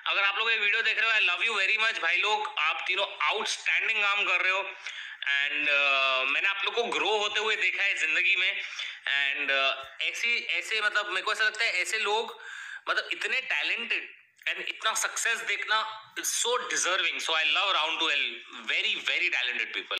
अगर आप लोग ये वीडियो देख रहे हो, I love you very much भाई लोग, आप तीनों आउटस्टैंडिंग काम कर रहे हो। एंड मैंने आप लोग को ग्रो होते हुए देखा है जिंदगी में। एंड ऐसे मतलब मेरे को ऐसा लगता है ऐसे लोग मतलब इतने टैलेंटेड एंड इतना सक्सेस देखना is so deserving. So I love round to all, very very talented people.